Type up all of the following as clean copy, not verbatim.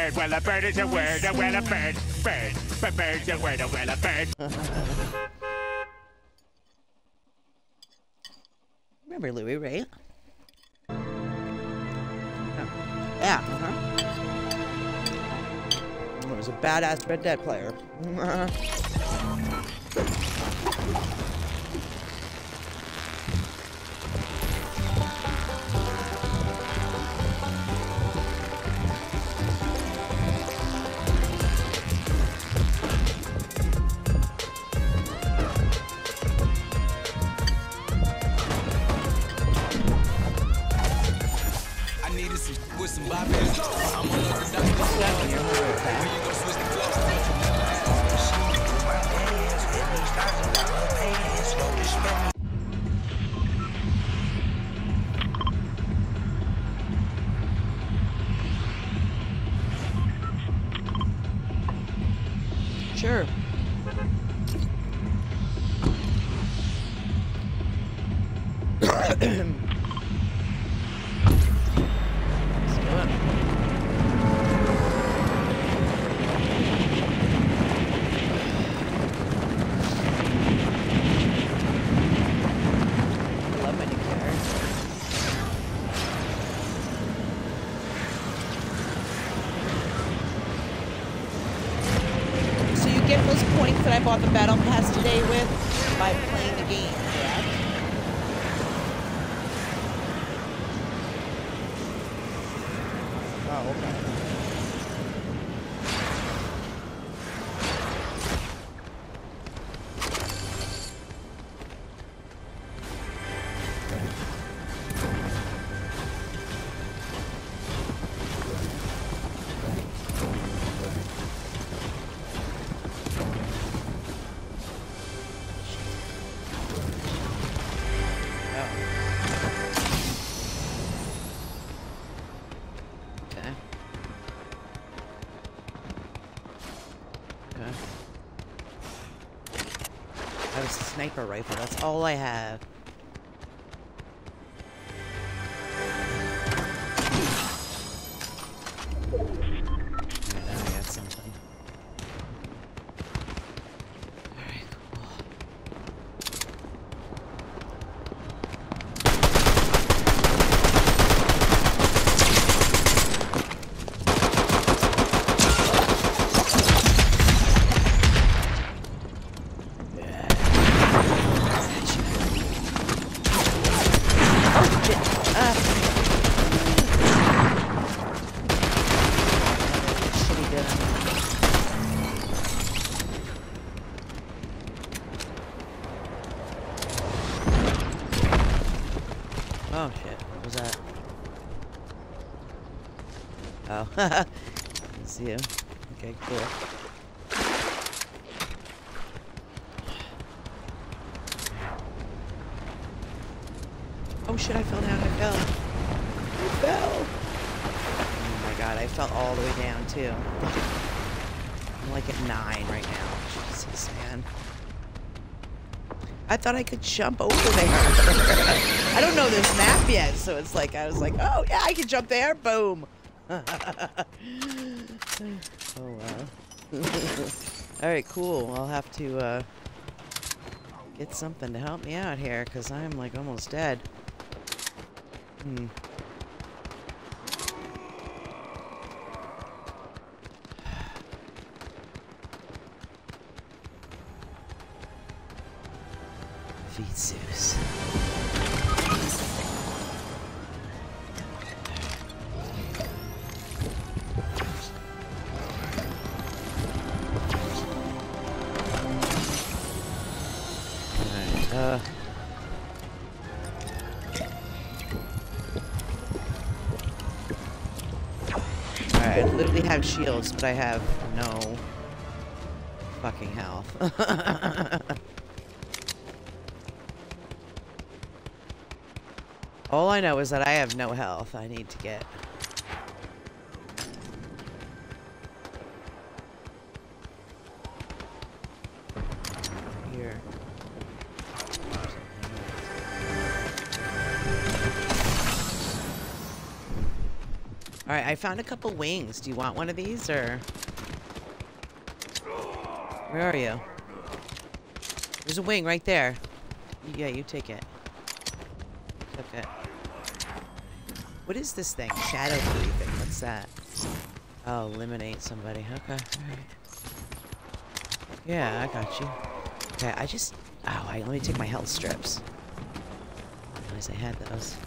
bird. Well, a bird is a word. Well, a bird. Bird's a word. Well, a bird. Remember Louie, right? Oh. Yeah, He was a badass Red Dead player. Sure. I bought the Battle Pass today with by playing the game, correct? Oh, okay. Sniper rifle, that's all I have. Now I got something. Alright, cool. Oh shit, what was that? Oh, it's you. Okay, cool. Oh shit, I fell down, I fell! Oh my god, I fell all the way down too. I'm like at 9 right now. Jesus, man. I thought I could jump over there. I don't know this map yet, so it's like, I was like, oh yeah, I can jump there, boom. Oh wow. Alright, cool. I'll have to get something to help me out here, because I'm like almost dead. Zeus. Alright, I literally have shields, but I have no fucking health. All I know is that I have no health. I need to get... here. Alright, I found a couple wings. Do you want one of these, or... Where are you? There's a wing right there. Yeah, you take it. Took it. What is this thing? Shadow breathing. What's that? Oh, eliminate somebody. Okay. Alright. Yeah, I got you. Okay, I just... Oh, let me take my health strips. I realized I had those.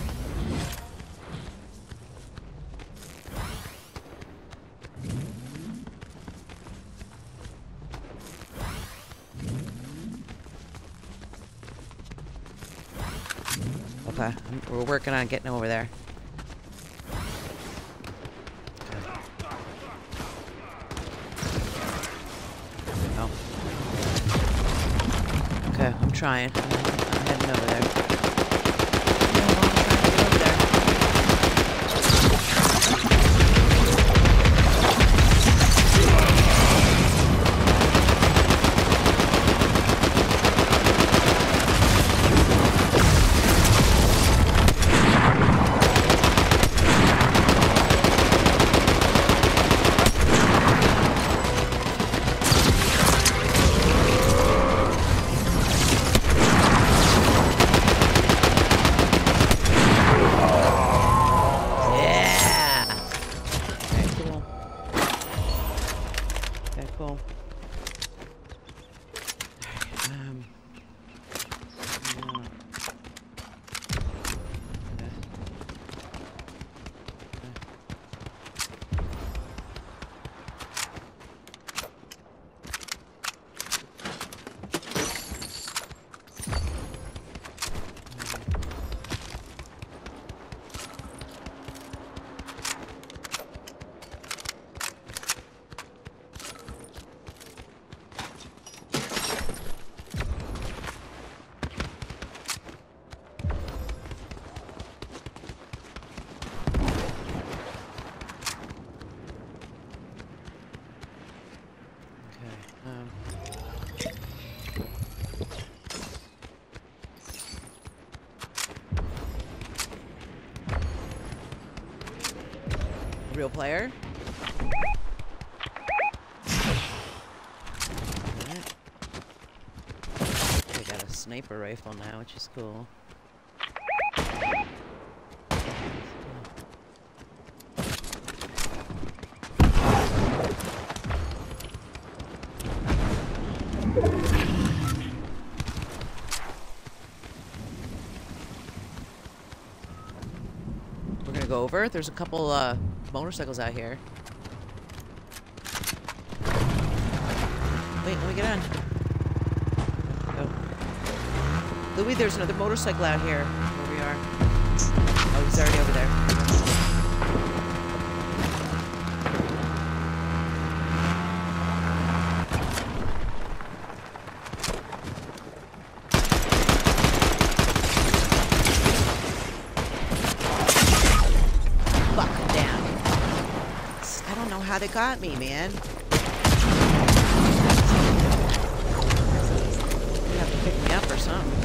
Okay, we're working on getting over there. Oh. Okay, I'm trying. I'm heading over there. Real player. Right. I got a sniper rifle now, which is cool. We're gonna go over. There's a couple motorcycles out here. Wait, let me get on. Go. Louis, there's another motorcycle out here where we are. Oh, he's already over there. How they got me, man. You have to pick me up or something.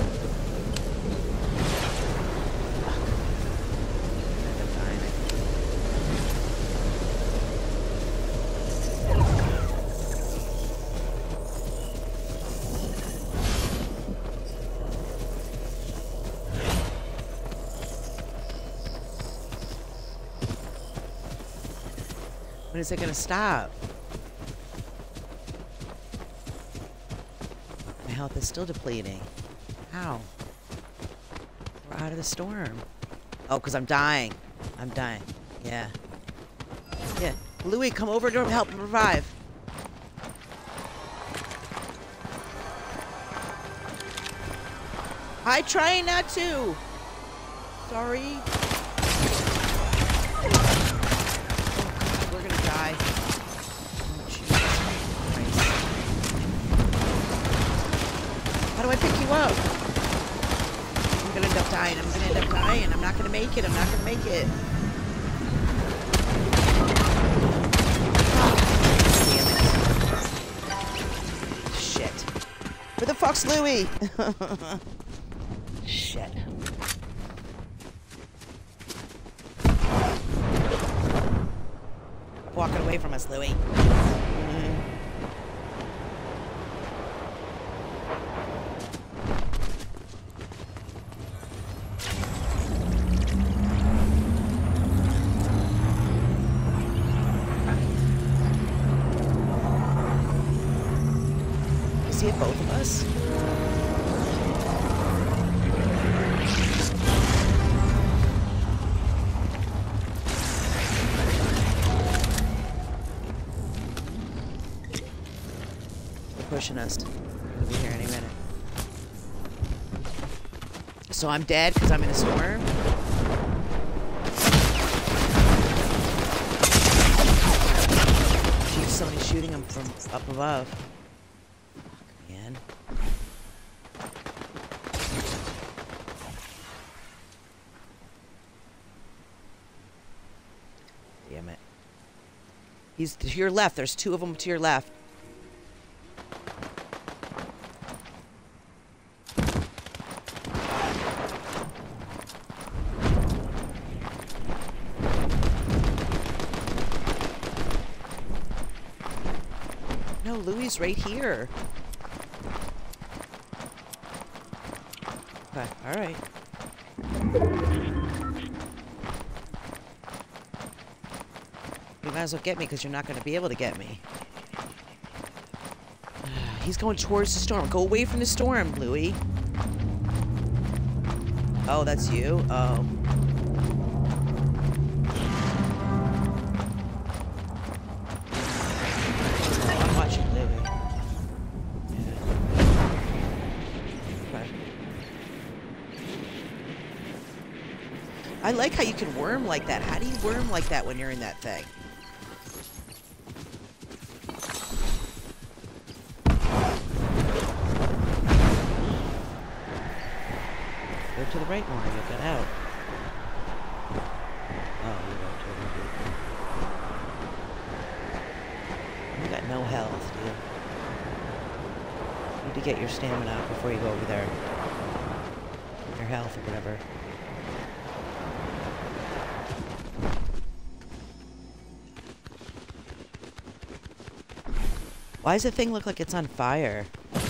When is it gonna stop? My health is still depleting. How? We're out of the storm. Oh, because I'm dying. I'm dying. Yeah. Yeah. Louis, come over to help him revive. I trying not to. Sorry. How do I pick you up? I'm gonna end up dying. I'm gonna end up dying. I'm not gonna make it. I'm not gonna make it. Oh, damn it. Shit. Where the fuck's Louis? Shit. walking away from us, Louie. Mm-hmm. Is he at both of us? Pushing us. We'll be here any minute. So I'm dead because I'm in a storm? Jeez, somebody's shooting him from up above. Man. Damn it. He's to your left. There's two of them to your left. No, Louie's right here. Okay, alright. You might as well get me because you're not going to be able to get me. He's going towards the storm. Go away from the storm, Louie. Oh, that's you? Oh. I'm watching Louie. Yeah. Okay. I like how you can worm like that. How do you worm like that when you're in that thing? Go to the right more, you'll get out. Oh, you go to the right. You got no health, dude. You need to get your stamina out before you go over there. Your health or whatever. Why does the thing look like it's on fire?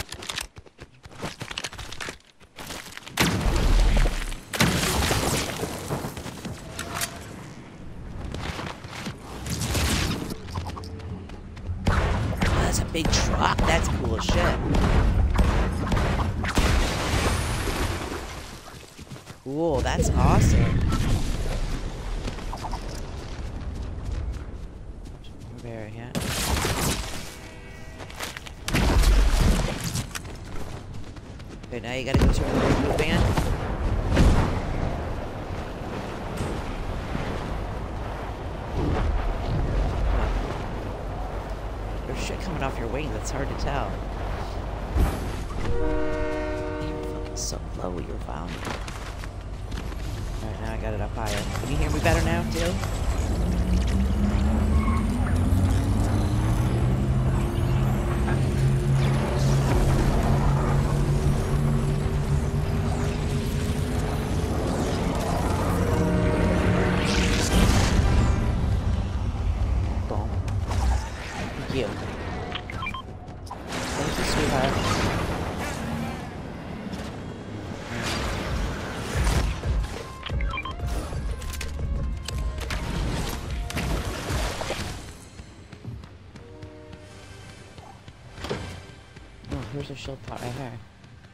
Big truck. That's cool as shit. Cool. That's awesome. Bear, yeah. Okay, now you gotta go to the van. Shit coming off your wing, that's hard to tell. You're fucking so low, you're volume. Alright, now I got it up higher. Can you hear me better now, too? Boom. Thank you. Thank you, sweetheart. Oh, here's a shield pot right here.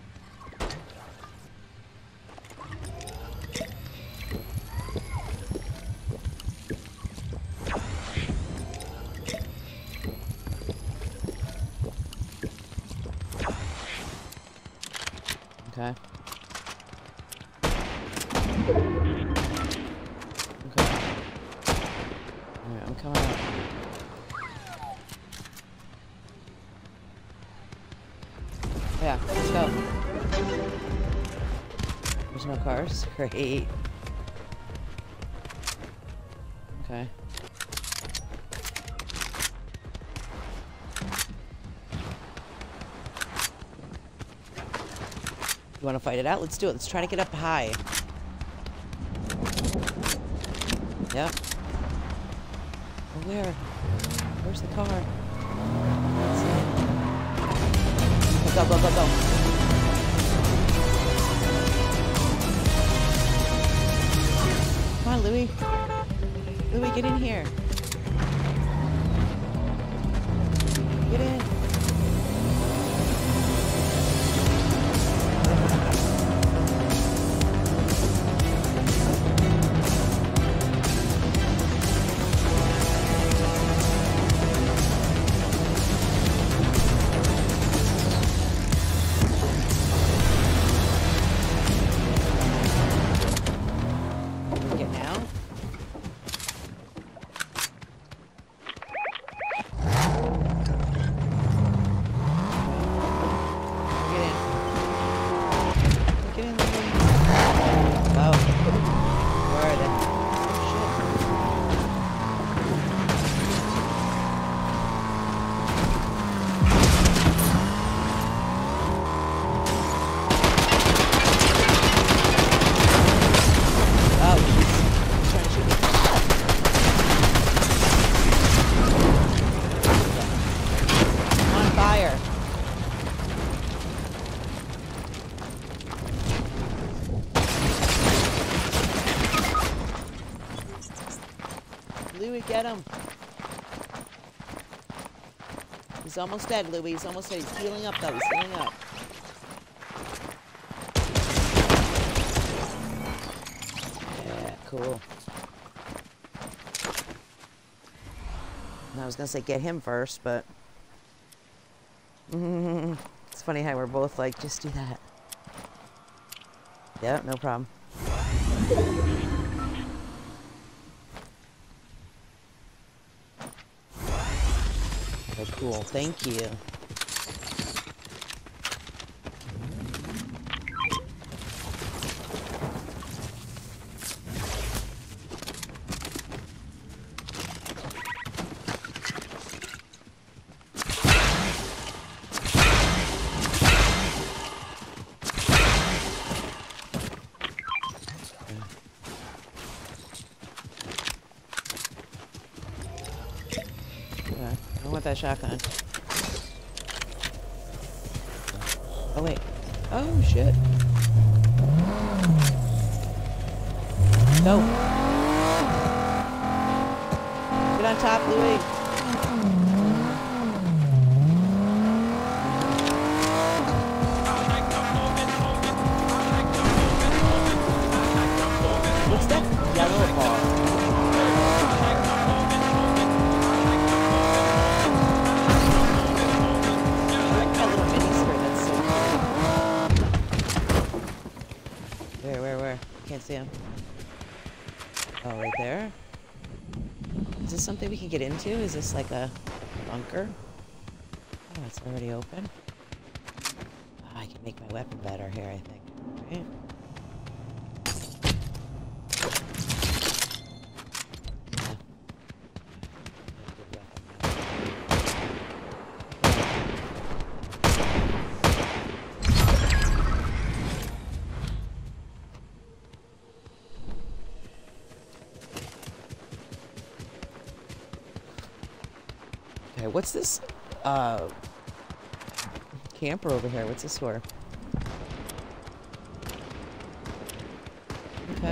Okay. Okay. Alright, I'm coming out. Yeah, let's go. There's no cars? Great. Okay. You want to fight it out? Let's do it. Let's try to get up high. Yep. Where? Where's the car? Let's see. Go, go, go, go. Come on, Louie. Louie, get in here. Get in. Louie, get him. He's almost dead, Louie. He's almost dead. He's healing up, though. He's healing up. Yeah, cool. I was going to say get him first, but... It's funny how we're both like, just do that. Yeah, no problem. Oh, cool. Thank you. I want that shotgun. Oh, wait. Oh, shit. Go. Get on top, Louie. What's that yellow ball? Can't see him. Oh, right there. Is this something we can get into? Is this like a bunker? Oh, it's already open. Oh, I can make my weapon better here, I think. Right? Okay, what's this camper over here? What's this for? Okay.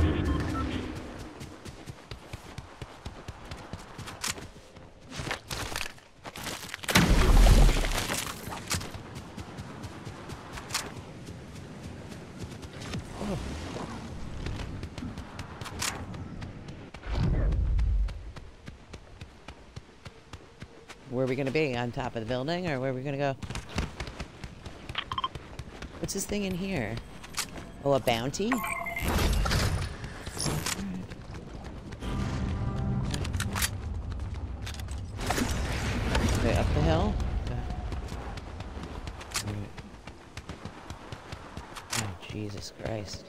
Oh. Where are we going to be? On top of the building? Or where are we going to go? What's this thing in here? Oh, a bounty? Okay, up the hill? Okay. Oh, Jesus Christ.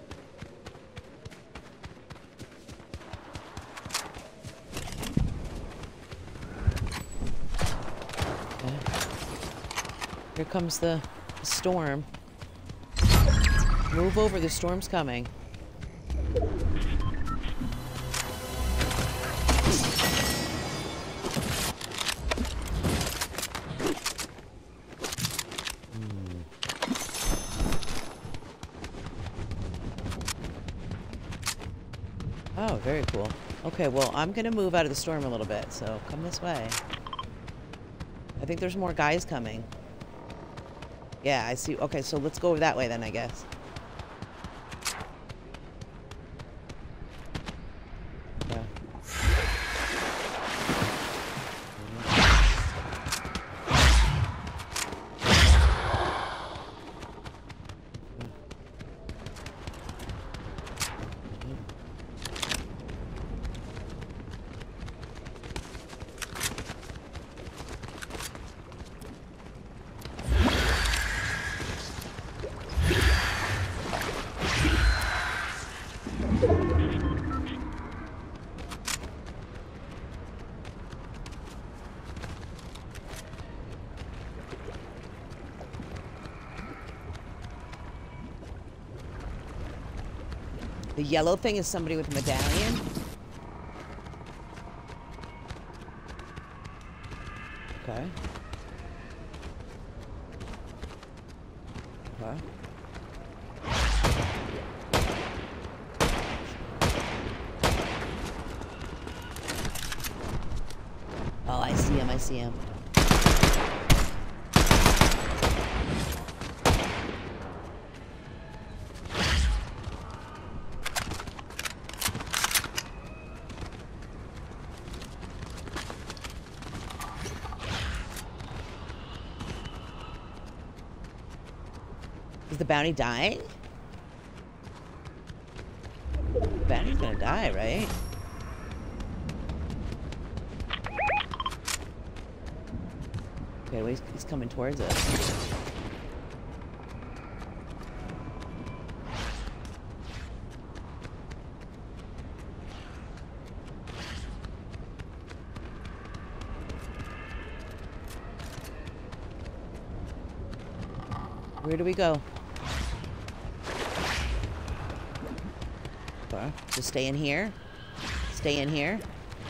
Here comes the storm. Move over, the storm's coming. Very cool. Okay, well, I'm gonna move out of the storm a little bit, so come this way. I think there's more guys coming. Yeah, I see. Okay, so let's go that way then, I guess. Okay. The yellow thing is somebody with a medallion. Okay. Okay. Oh, I see him, I see him. Is the bounty dying? The bounty's gonna die, right? Okay, well, he's coming towards us. Where do we go? Okay, just stay in here. Stay in here.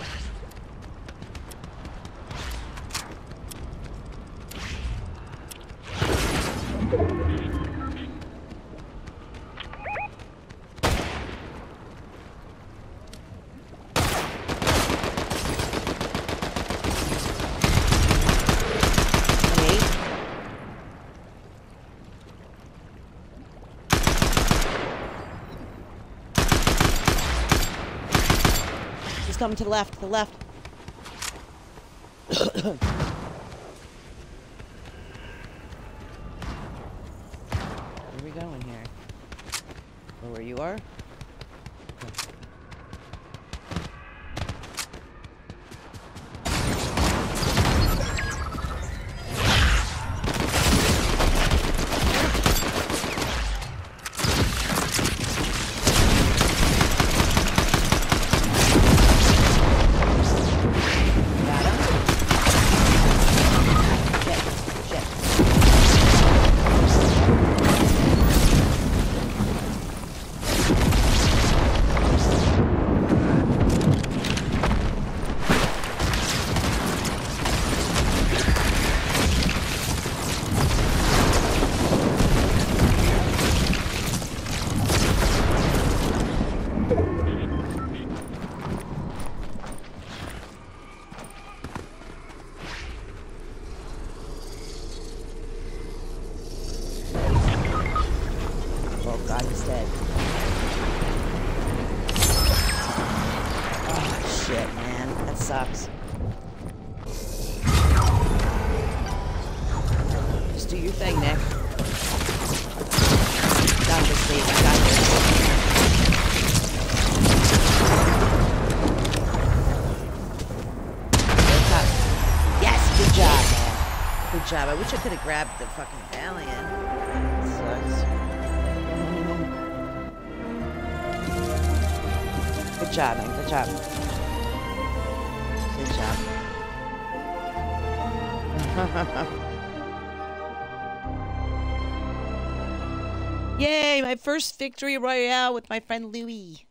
Coming to the left, to the left. Where are we going here? Oh, where you are? Okay. God, he's dead. Oh, shit, man. That sucks. Just do your thing, Nick. Got this, Steve. I got this. Yes, good job, man. Good job. I wish I could have grabbed the fucking medallion. Sucks. Good job, man. Good job. Good job. Yay! My first victory royale with my friend Louie.